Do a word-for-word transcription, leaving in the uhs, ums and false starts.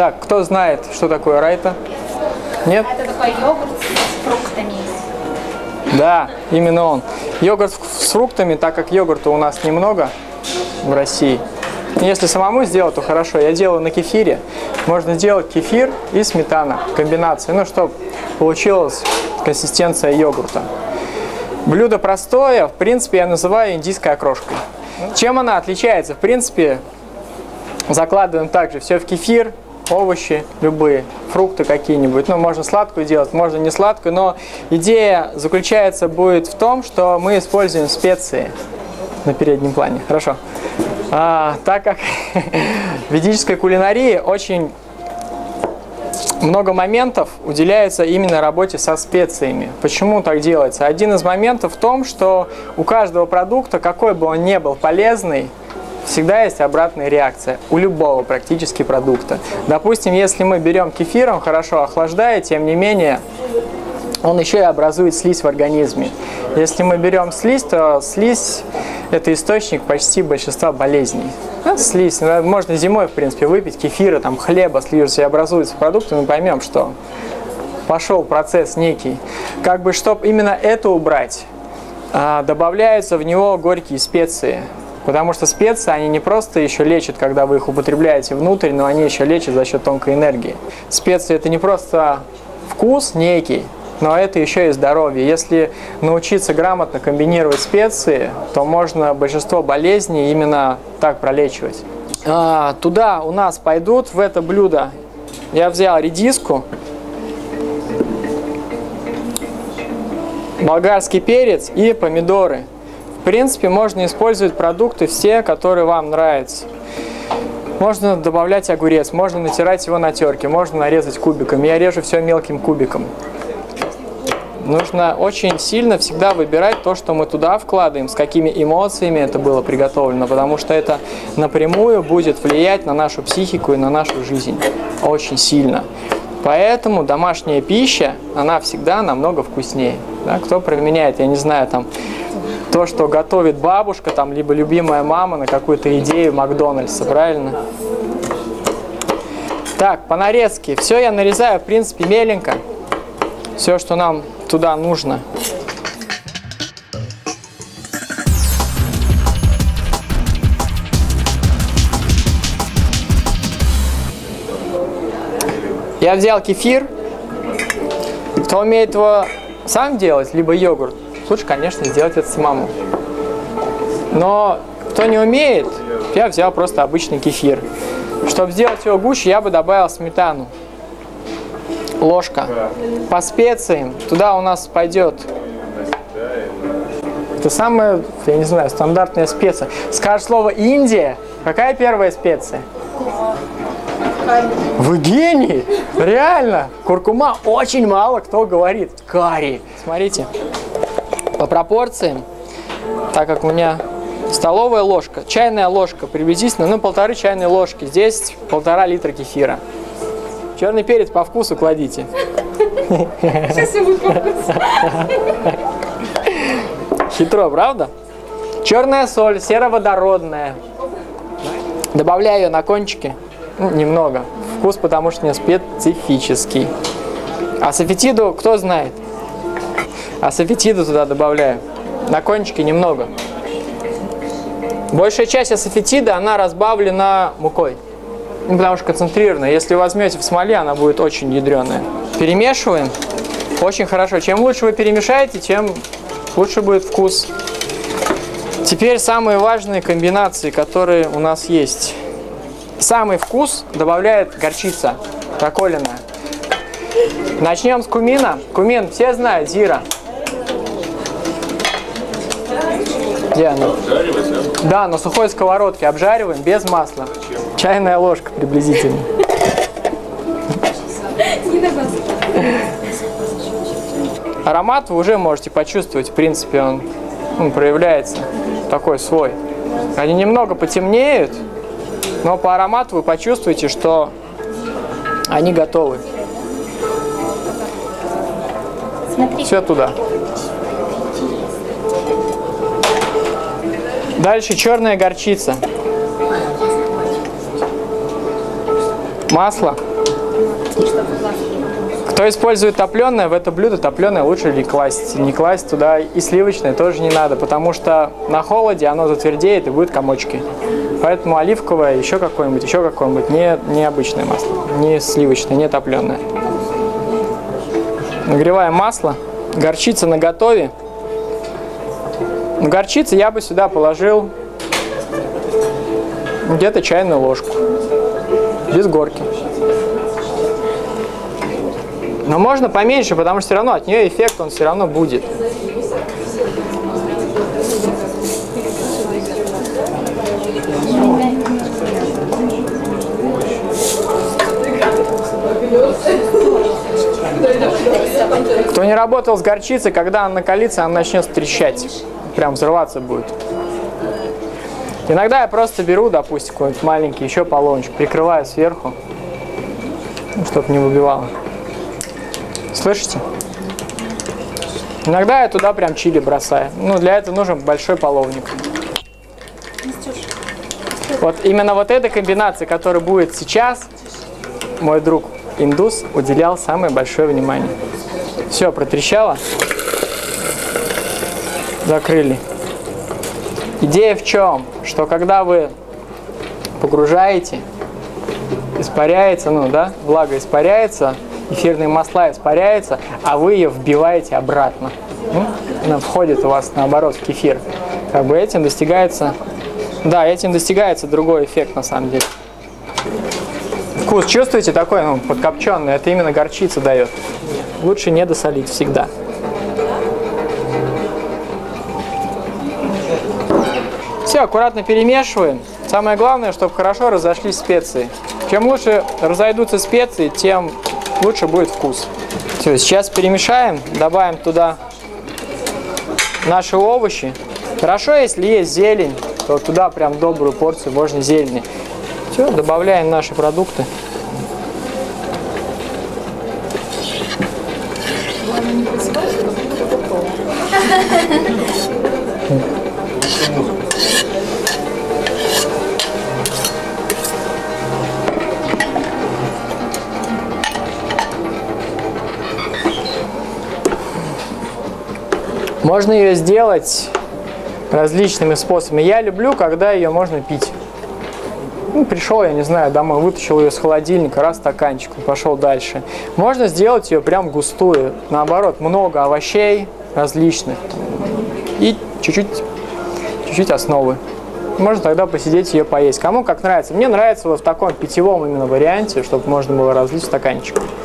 Так, кто знает, что такое райта? Нет? Это такой йогурт с фруктами. Да, именно он. Йогурт с фруктами, так как йогурта у нас немного в России. Если самому сделать, то хорошо. Я делаю на кефире. Можно сделать кефир и сметана. Комбинация. Ну, чтобы получилась консистенция йогурта. Блюдо простое. В принципе, я называю индийской окрошкой. Чем она отличается? В принципе, закладываем также все в кефир. Овощи любые, фрукты какие-нибудь. Ну, можно сладкую делать, можно не сладкую. Но идея заключается будет в том, что мы используем специи на переднем плане. Хорошо. А, так как в ведической кулинарии очень много моментов уделяется именно работе со специями. Почему так делается? Один из моментов в том, что у каждого продукта, какой бы он ни был полезный, всегда есть обратная реакция. У любого практически продукта. Допустим, если мы берем кефир, он хорошо охлаждает, тем не менее, он еще и образует слизь в организме. Если мы берем слизь, то слизь – это источник почти большинства болезней. Ну, слизь, можно зимой, в принципе, выпить кефира, там, хлеба, слизь, и образуется продукт, и мы поймем, что пошел процесс некий. Как бы, чтобы именно это убрать, добавляются в него горькие специи. Потому что специи, они не просто еще лечат, когда вы их употребляете внутрь, но они еще лечат за счет тонкой энергии. Специи – это не просто вкус некий, но это еще и здоровье. Если научиться грамотно комбинировать специи, то можно большинство болезней именно так пролечивать. А, туда у нас пойдут, в это блюдо, я взял редиску, болгарский перец и помидоры. В принципе, можно использовать продукты все, которые вам нравятся. Можно добавлять огурец, можно натирать его на терке, можно нарезать кубиками. Я режу все мелким кубиком. Нужно очень сильно всегда выбирать то, что мы туда вкладываем, с какими эмоциями это было приготовлено, потому что это напрямую будет влиять на нашу психику и на нашу жизнь. Очень сильно. Поэтому домашняя пища, она всегда намного вкуснее. Да? Кто применяет, я не знаю, там, то, что готовит бабушка, там, либо любимая мама на какую-то идею Макдональдса, правильно? Так, по нарезке. Все я нарезаю, в принципе, меленько. Все, что нам туда нужно. Я взял кефир. Кто умеет его сам делать, либо йогурт, лучше, конечно, сделать это самому. Но кто не умеет, я взял просто обычный кефир. Чтобы сделать его гуще, я бы добавил сметану. Ложка. По специям туда у нас пойдет. Это самая, я не знаю, стандартная специя. Скажешь слово Индия, какая первая специя? Вы гений! Реально! Куркума очень мало кто говорит. Карри. Смотрите, по пропорциям, так как у меня столовая ложка, чайная ложка приблизительно, ну, полторы чайные ложки. Здесь полтора литра кефира. Черный перец по вкусу кладите. Сейчас я буду по вкусу. Хитро, правда? Черная соль, сероводородная. Добавляю ее на кончики. Ну, немного. Вкус, потому что у меня специфический. Асафетиду, кто знает? Асафетиду туда добавляю. На кончики немного. Большая часть асафетида, она разбавлена мукой. Ну, потому что концентрированная. Если возьмете в смоле, она будет очень ядреная. Перемешиваем. Очень хорошо. Чем лучше вы перемешаете, тем лучше будет вкус. Теперь самые важные комбинации, которые у нас есть. Самый вкус добавляет горчица проколенная. Начнем с кумина. Кумин все знают, зира. Где она? Да, на сухой сковородке обжариваем без масла. Чайная ложка приблизительно. Аромат вы уже можете почувствовать, в принципе, он, он проявляется такой свой. Они немного потемнеют, но по аромату вы почувствуете, что они готовы. Смотри. Все туда. Дальше черная горчица. Масло. чтобы глазки. Кто использует топленое, в это блюдо топленое лучше не класть. Не класть туда и сливочное тоже не надо, потому что на холоде оно затвердеет и будет комочки. Поэтому оливковое, еще какое-нибудь, еще какое-нибудь, не, не обычное масло, не сливочное, не топленое. Нагреваем масло. Горчица наготове. Горчицы я бы сюда положил где-то чайную ложку. Без горки. Но можно поменьше, потому что все равно от нее эффект он все равно будет. Кто не работал с горчицей, когда она накалится, она начнет трещать. Прям взрываться будет. Иногда я просто беру, допустим, какой-нибудь маленький еще половничек, прикрываю сверху, чтобы не выбивало. Слышите? Иногда я туда прям чили бросаю. Ну, для этого нужен большой половник. Вот именно вот этой комбинации, которая будет сейчас, мой друг индус уделял самое большое внимание. Все, протрещало. Закрыли. Идея в чем? Что когда вы погружаете, испаряется, ну да, влага испаряется, эфирные масла испаряются, а вы ее вбиваете обратно. Ну, она входит у вас наоборот в кефир. Как бы этим достигается, да, этим достигается другой эффект на самом деле. Вкус чувствуете такой, ну, подкопченый, это именно горчица дает. Лучше не досолить всегда. Все, аккуратно перемешиваем. Самое главное, чтобы хорошо разошлись специи. Чем лучше разойдутся специи, тем лучше будет вкус. Все, сейчас перемешаем, добавим туда наши овощи. Хорошо, если есть зелень, то туда прям добрую порцию можно зелени. Все, добавляем наши продукты. Можно ее сделать различными способами. Я люблю, когда ее можно пить. Ну, пришел, я не знаю, домой, вытащил ее с холодильника, раз стаканчик, пошел дальше. Можно сделать ее прям густую. Наоборот, много овощей различных. И чуть-чуть, чуть-чуть основы. Можно тогда посидеть ее поесть. Кому как нравится. Мне нравится вот в таком питьевом именно варианте, чтобы можно было разлить в стаканчик.